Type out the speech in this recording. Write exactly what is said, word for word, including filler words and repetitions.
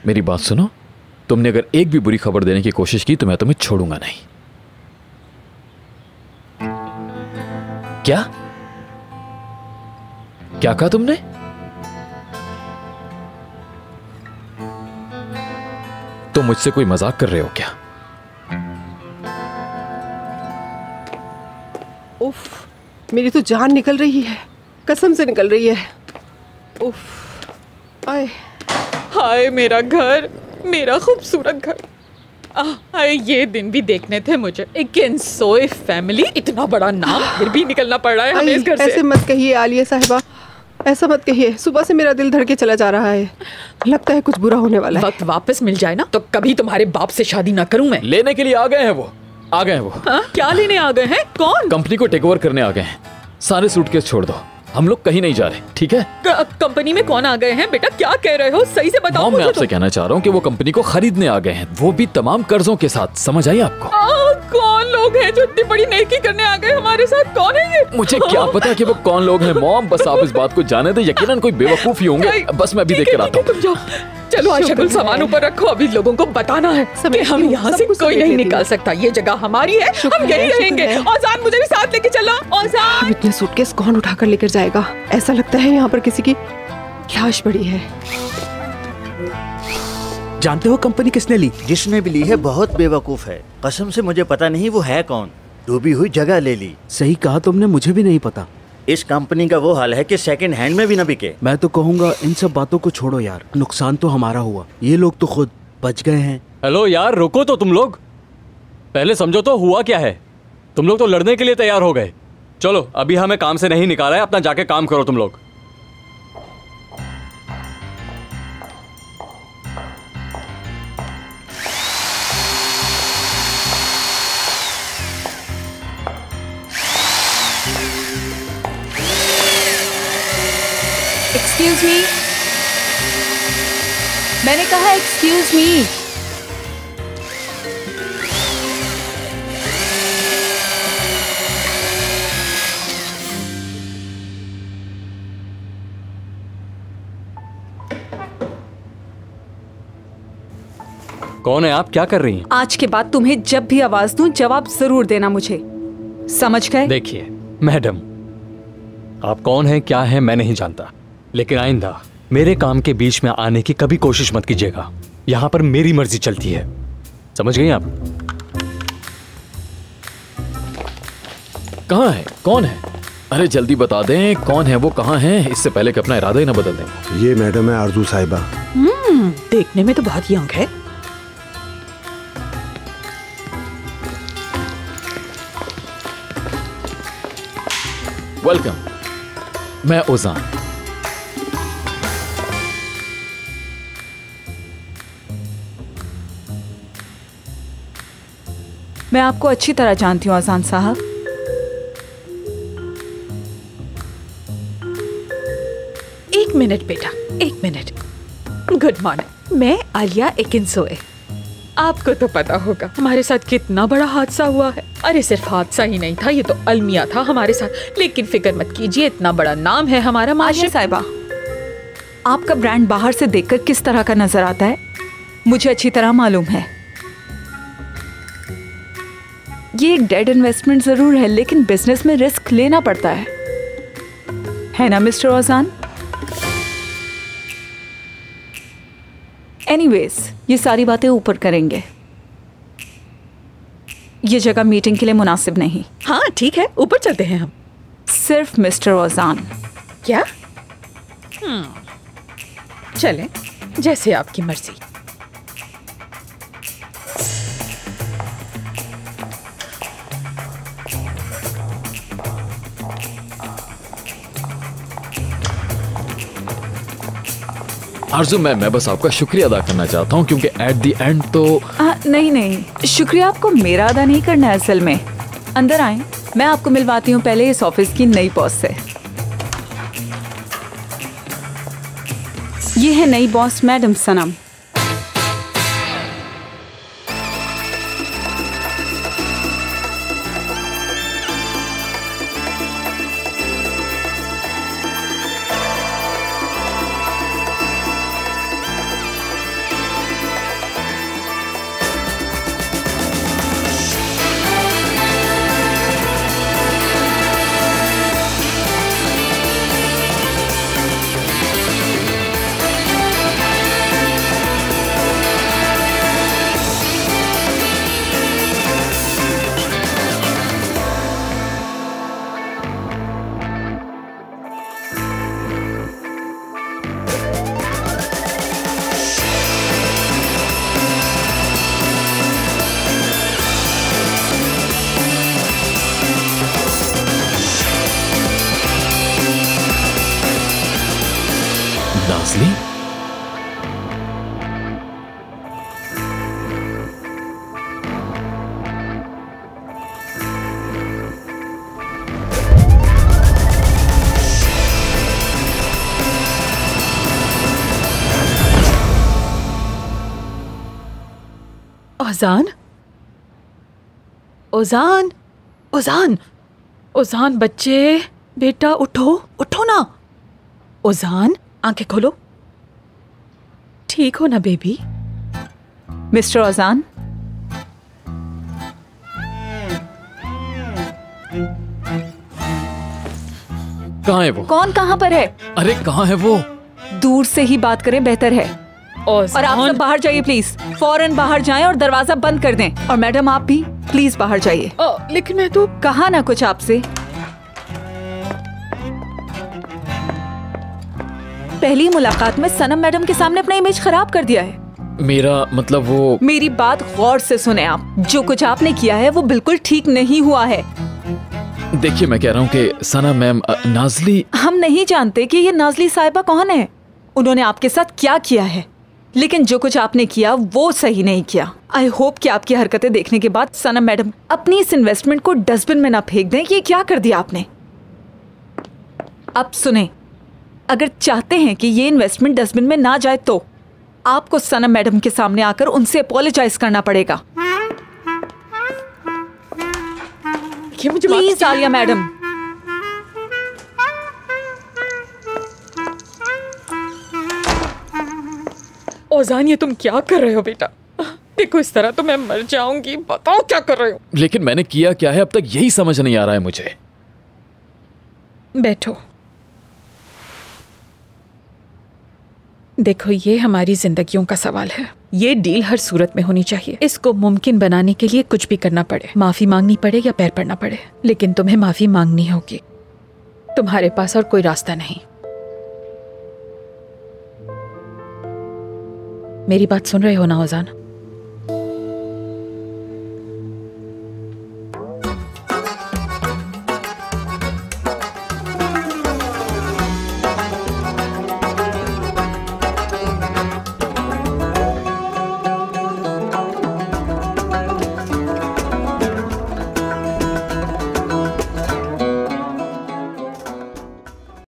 मेरी बात सुनो, तुमने अगर एक भी बुरी खबर देने की कोशिश की तो मैं तुम्हें छोड़ूंगा नहीं। क्या क्या कहा तुमने? तुम मुझसे कोई मजाक कर रहे हो क्या? उफ, मेरी तो जान निकल रही है, कसम से निकल रही है। उफ, आए हाय मेरा घर, मेरा खूबसूरत घर। हाय, ये दिन भी देखने थे मुझे। एक किंसोए फैमिली, इतना बड़ा नाम, फिर भी निकलना पड़ रहा है हमें इस घर से। ऐसे मत कहिए आलिया साहिबा, ऐसा मत कहिए। सुबह से मेरा दिल धड़के चला जा रहा है, लगता है कुछ बुरा होने वाला है। वक्त वापस मिल जाए ना तो कभी तुम्हारे बाप से शादी ना करूं मैं। लेने के लिए आ गए हैं वो, आ गए हैं वो। हा? क्या लेने आ गए हैं? कौन? कंपनी को टेक ओवर करने आ गए हैं। सारे सूटकेस छोड़ दो, हम लोग कहीं नहीं जा रहे, ठीक है? कंपनी में कौन आ गए हैं? बेटा क्या कह रहे हो, सही से बताओ मुझे। मैं आपसे कहना चाह रहा हूँ कि वो कंपनी को खरीदने आ गए हैं, वो भी तमाम कर्जों के साथ। समझ आई आपको? आ, कौन लोग हैं जो इतनी बड़ी नेकी करने आ गए हमारे साथ? कौन है ये? मुझे क्या पता कि वो कौन लोग हैं मॉम, बस आप इस बात को जाने दे। यकीनन कोई बेवकूफ ही होंगे। बस मैं अभी देख कर आता हूँ। चलो आशा, सामान ऊपर रखो, अभी लोगों को बताना है कि हम यहाँ से कोई नहीं निकाल सकता। ये जगह हमारी है, हम यही रहेंगे। औजान, मुझे भी साथ लेके चलो। औजान, इतने सूटकेस कौन उठाकर लेकर जाएगा? ऐसा लगता है यहाँ पर किसी की लाश पड़ी है। जानते हो कंपनी किसने ली? जिसने भी ली है बहुत बेवकूफ है, कसम से मुझे पता नहीं वो है कौन। डूबी हुई जगह ले ली। सही कहा तुमने, मुझे भी नहीं पता। इस कंपनी का वो हाल है कि सेकंड हैंड में भी न बिके। मैं तो कहूँगा इन सब बातों को छोड़ो यार, नुकसान तो हमारा हुआ, ये लोग तो खुद बच गए हैं। हेलो यार, रुको तो तुम लोग, पहले समझो तो हुआ क्या है। तुम लोग तो लड़ने के लिए तैयार हो गए। चलो, अभी हमें काम से नहीं निकाला है, अपना जाके काम करो तुम लोग। एक्सक्यूज मी, मैंने कहा एक्सक्यूज मी। कौन है आप? क्या कर रही हैं? आज के बाद तुम्हें जब भी आवाज दूं जवाब जरूर देना मुझे, समझ गए? देखिए मैडम, आप कौन हैं क्या हैं मैं नहीं जानता, लेकिन आइंदा मेरे काम के बीच में आने की कभी कोशिश मत कीजिएगा। यहाँ पर मेरी मर्जी चलती है, समझ गई आप? कहाँ है? कौन है? अरे जल्दी बता दें कौन है वो, कहाँ है, इससे पहले कि अपना इरादा ही ना बदल दें। ये मैडम है आरजू साहिबा। हम्म, देखने में तो बहुत यंग है। वेलकम, मैं ओजान। मैं आपको अच्छी तरह जानती हूँ ओजान साहब। एक मिनट बेटा, एक मिनट। गुड मॉर्निंग, मैं आलिया एकिंसोए। आपको तो पता होगा हमारे साथ कितना बड़ा हादसा हुआ है। अरे सिर्फ हादसा ही नहीं था, ये तो अलमिया था हमारे साथ। लेकिन फिक्र मत कीजिए, इतना बड़ा नाम है हमारा। आलिया साहिबा, आपका ब्रांड बाहर से देखकर किस तरह का नजर आता है मुझे अच्छी तरह मालूम है। ये एक डेड इन्वेस्टमेंट जरूर है, लेकिन बिजनेस में रिस्क लेना पड़ता है, है ना मिस्टर ओजान? एनीवेज, ये सारी बातें ऊपर करेंगे, ये जगह मीटिंग के लिए मुनासिब नहीं। हाँ ठीक है, ऊपर चलते हैं हम। सिर्फ मिस्टर ओजान। क्या? हम्म, चलें, जैसे आपकी मर्जी। आरजू, मैं मैं बस आपका शुक्रिया अदा करना चाहता हूँ, क्योंकि एट द एंड तो आ, नहीं नहीं, शुक्रिया आपको मेरा अदा नहीं करना है असल में। अंदर आए, मैं आपको मिलवाती हूँ पहले इस ऑफिस की नई बॉस से। ये है नई बॉस मैडम सनम। नाज़ली? ओजान, ओजान, ओजान, ओजान बच्चे, बेटा उठो, उठो ना। ओजान, आंखें खोलो। ठीक हो ना बेबी? मिस्टर ओजान, कहाँ है वो? कौन कहाँ पर है? अरे कहाँ है वो? दूर से ही बात करें बेहतर है। और आप सब बाहर जाइए प्लीज, फौरन बाहर जाएं और दरवाजा बंद कर दें। और मैडम आप भी प्लीज बाहर जाइए। लेकिन मैं तो कहा ना कुछ आपसे। पहली मुलाकात में सनम मैडम के सामने अपना इमेज खराब कर दिया है। मेरा मतलब वो... मेरी बात गौर से सुने आप। जो कुछ आपने किया है वो बिल्कुल ठीक नहीं हुआ है। देखिए मैं कह रहा हूँ कि सना मैम, नाज़ली... हम नहीं जानते कि ये नाज़ली साहिबा कौन है, उन्होंने आपके साथ क्या किया है, लेकिन जो कुछ आपने किया वो सही नहीं किया। आई होप कि आपकी हरकतें देखने के बाद सनम मैडम अपनी इस इन्वेस्टमेंट को डस्टबिन में ना फेंक दें कि ये क्या कर दिया आपने। अब सुने, अगर चाहते हैं कि ये इन्वेस्टमेंट डस्टबिन में ना जाए तो आपको सनम मैडम के सामने आकर उनसे अपोलोजाइज करना पड़ेगा। Please Alia madam. ओजान, ये तुम क्या कर रहे हो बेटा? देखो इस तरह तो मैं मर जाऊंगी। बताओ क्या कर रहे हो? लेकिन मैंने किया क्या है अब तक यही समझ नहीं आ रहा है मुझे। बैठो। देखो ये हमारी जिंदगियों का सवाल है। ये डील हर सूरत में होनी चाहिए। इसको मुमकिन बनाने के लिए कुछ भी करना पड़े, माफी मांगनी पड़े या पैर पड़ना पड़े, लेकिन तुम्हें माफी मांगनी होगी। तुम्हारे पास और कोई रास्ता नहीं। मेरी बात सुन रहे हो ना ओजान?